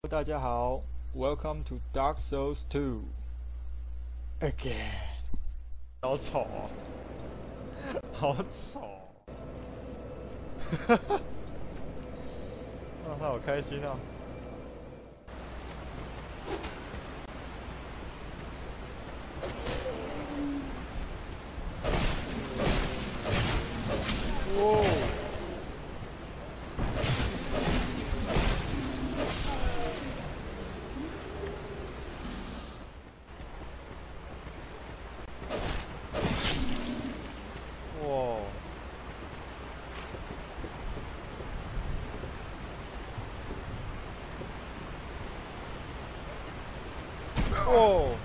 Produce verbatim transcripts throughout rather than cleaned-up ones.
大家好 ，Welcome to Dark Souls two again。好丑哦，好丑！哈哈，啊，他好开心哦。哇！哇！哦！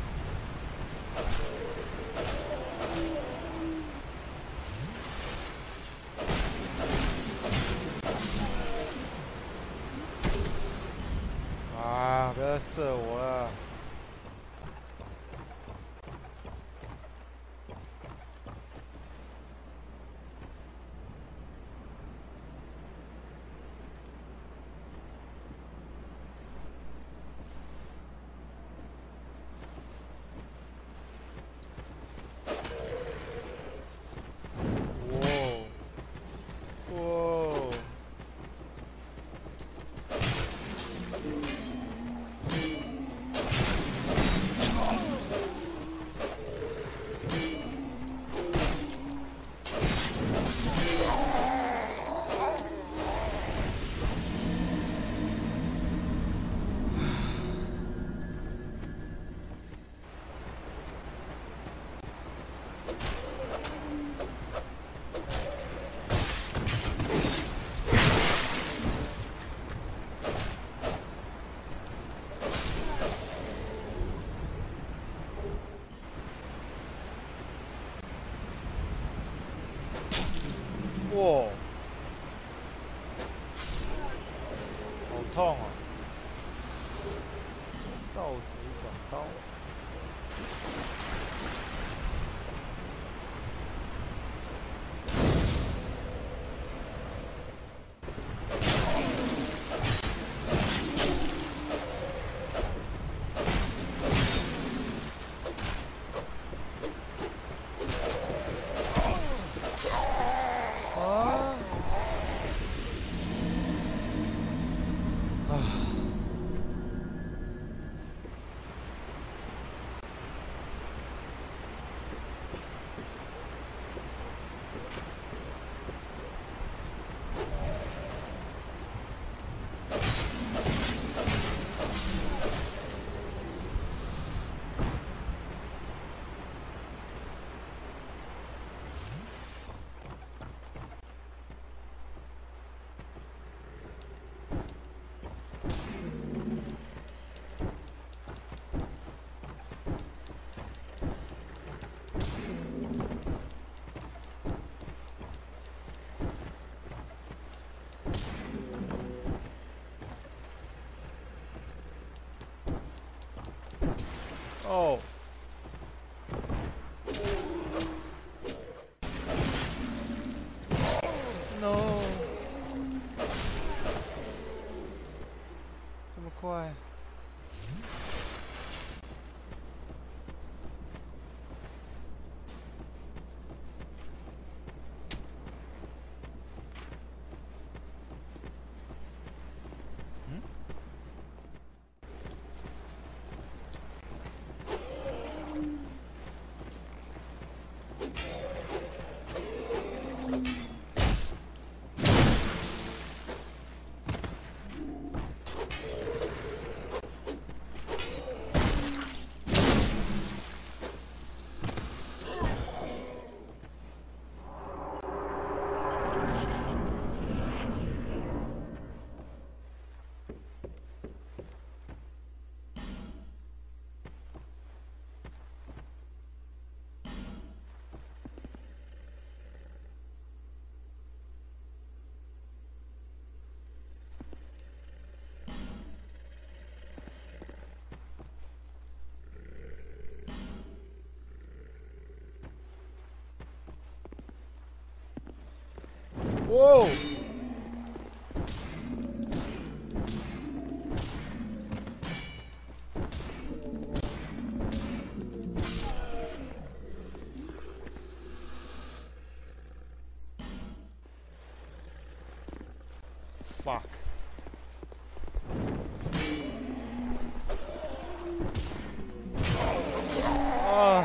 啊！不要射我了！哇！哇！哇！好痛啊！倒贼短刀。啊！啊！哦。No！ 这么快？嗯？哇！ fuck. Ah.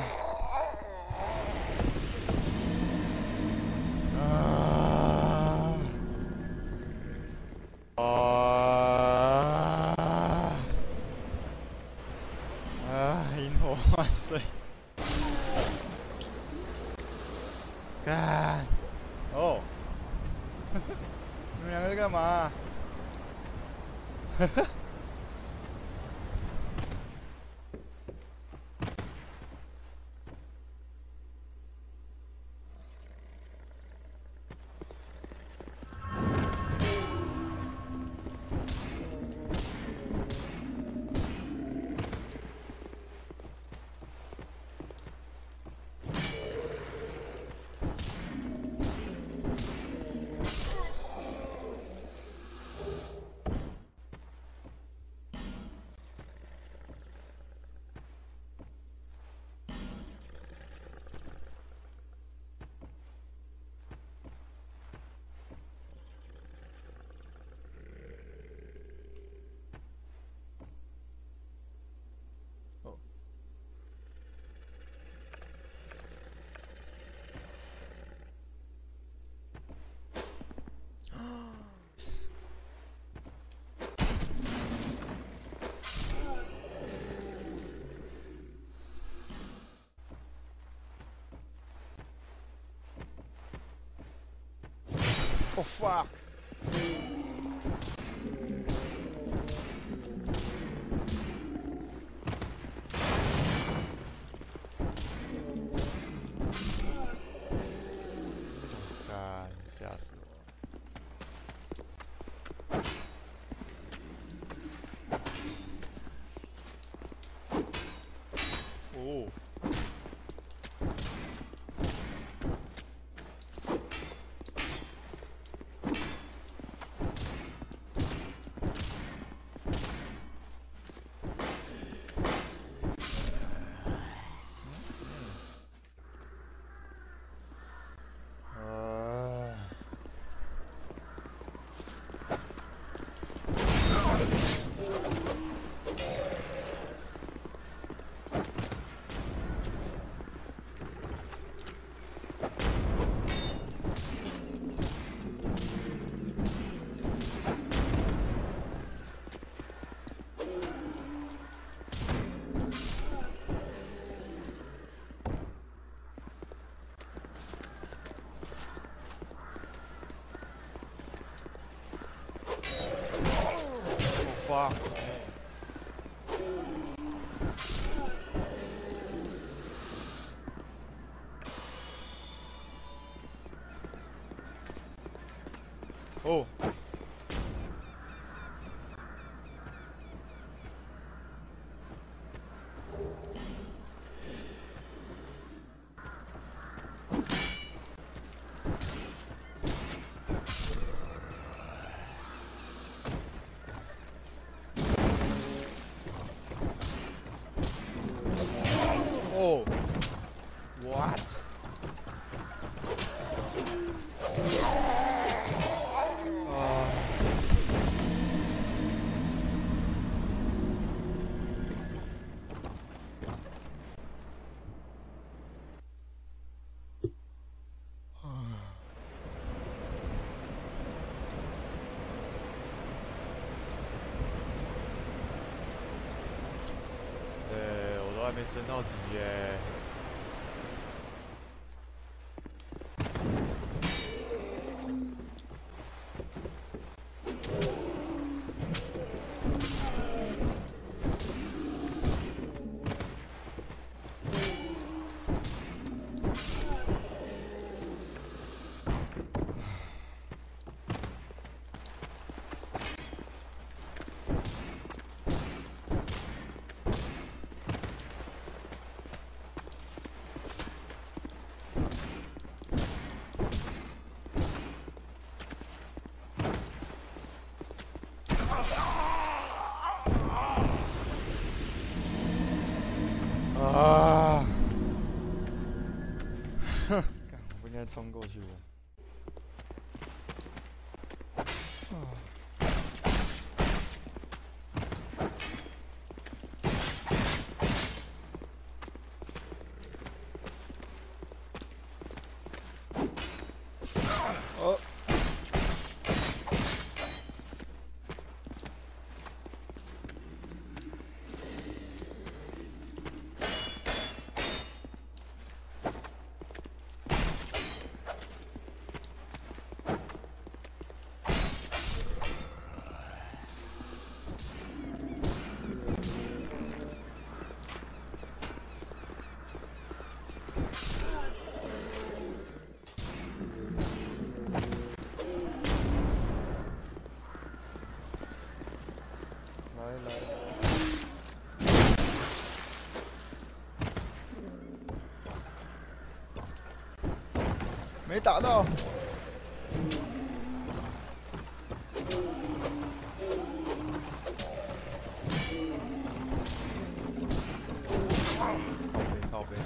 万岁！干！哦，你们两个在干嘛？呵呵。Oh fuck! God, 吓死我了！哦。fuck. Oh. Oh. What? Uh. 네, 我都还没升到级耶。 啊！哼，我不应该冲过去的。啊没打到。靠背靠背。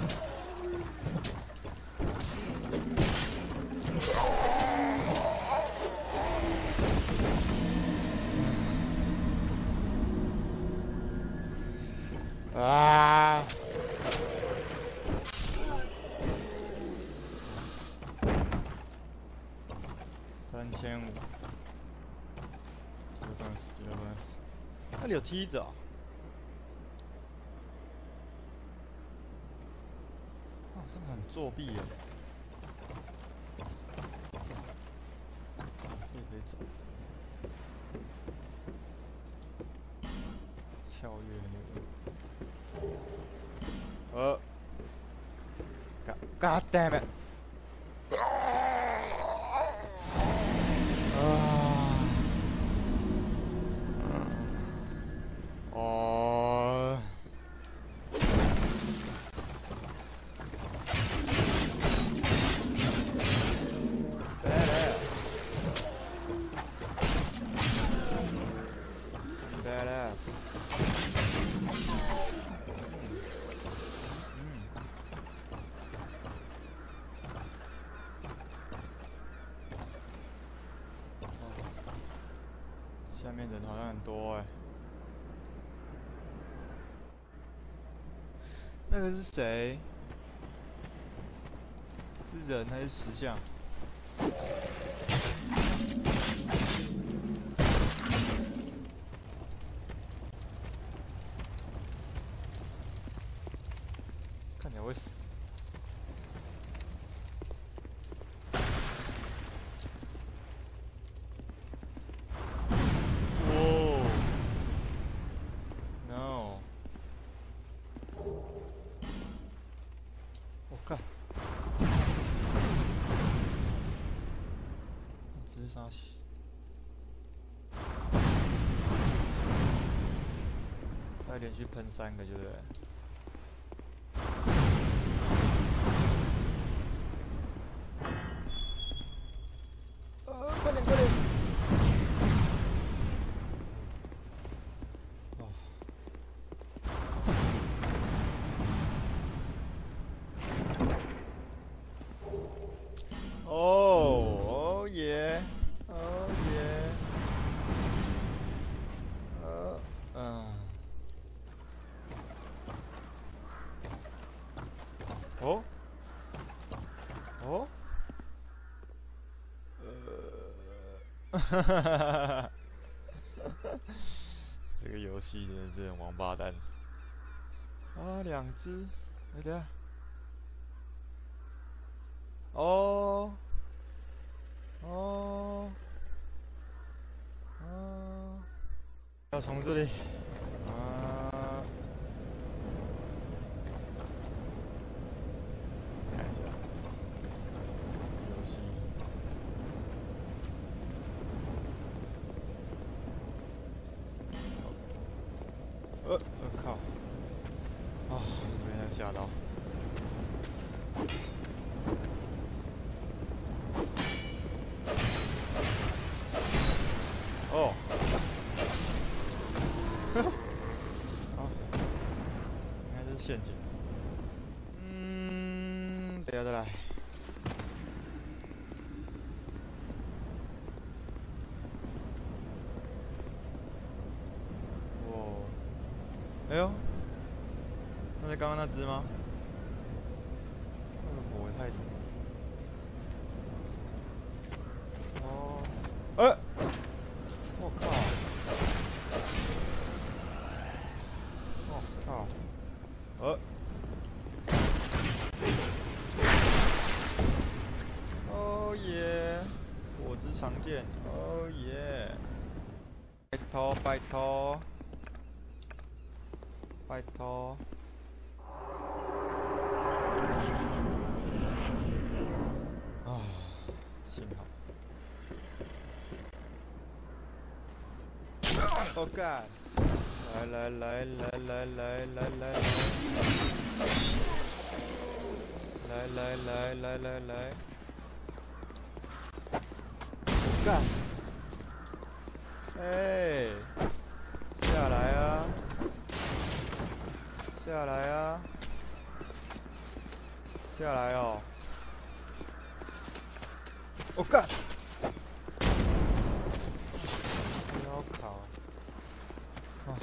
啊！三千五，这个不能死，这个不能死。那里有梯子啊！啊，他们很作弊耶。可以可以走。跳跃那个。呃 ，God God damn it！ 啊！哦。Badass。下面人好像很多哎、欸，那个是谁？是人还是石像？看起来会死。这是啥戏？他连续喷三个，对不对？呃，快点快点！哦。哦，哦耶！哦耶！呃，嗯。哦。哦。呃，哈哈哈哈哈！这个游戏真的是很王八蛋。啊，两只，哎，等下。哦。哦。哦。要从这里。啊。看一下。游戏。呃，我靠！啊，被他吓到。哦。好，应该是陷阱。嗯，等下再来。哦。哎呦，那是刚刚那只吗？那个火也太……哦。哎、欸！我靠！我靠！呃。哦耶！火之长剑，哦耶！拜托拜托拜托！啊，幸好。Oh God！ 来来来来来来来来来来来来来来！ 干！哎，下来啊！下来啊！下来哦！我干！不要考！啊！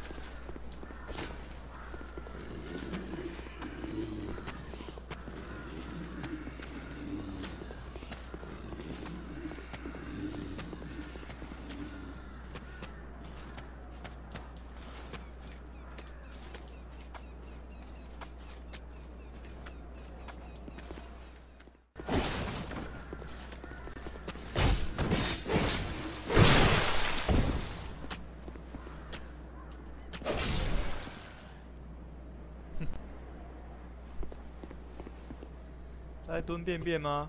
在蹲便便吗？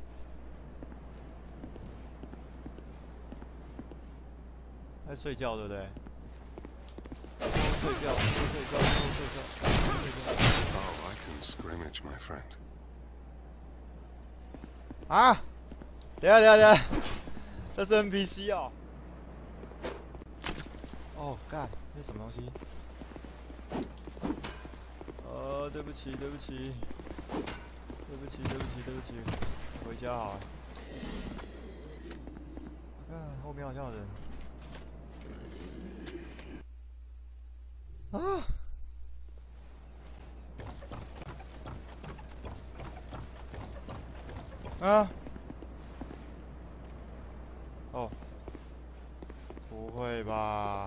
在睡觉对不对？睡觉，睡觉，睡觉，睡觉。 Oh, I can scrimmage, my friend. 啊！等下，等下，等下，这是 N P C 哦。哦，干，这是什么东西？呃，对不起，对不起。 对不起，对不起，对不起，回家好了。看后面好像有人。啊！啊！哦，不会吧？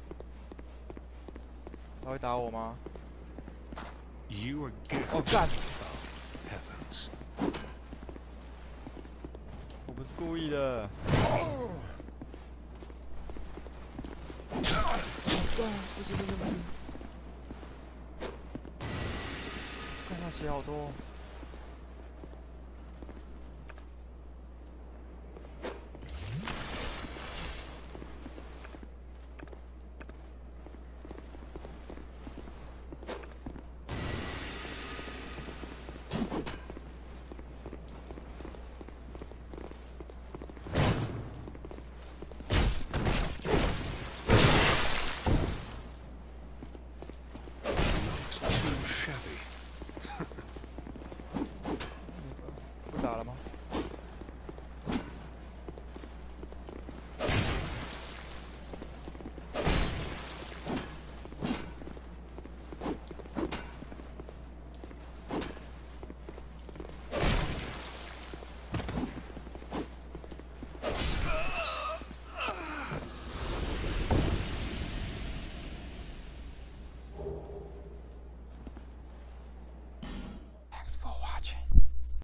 他会打我吗？ You are good. 哦，干！ Heavens. 我不是故意的。干！不行不行不行！看他血好多。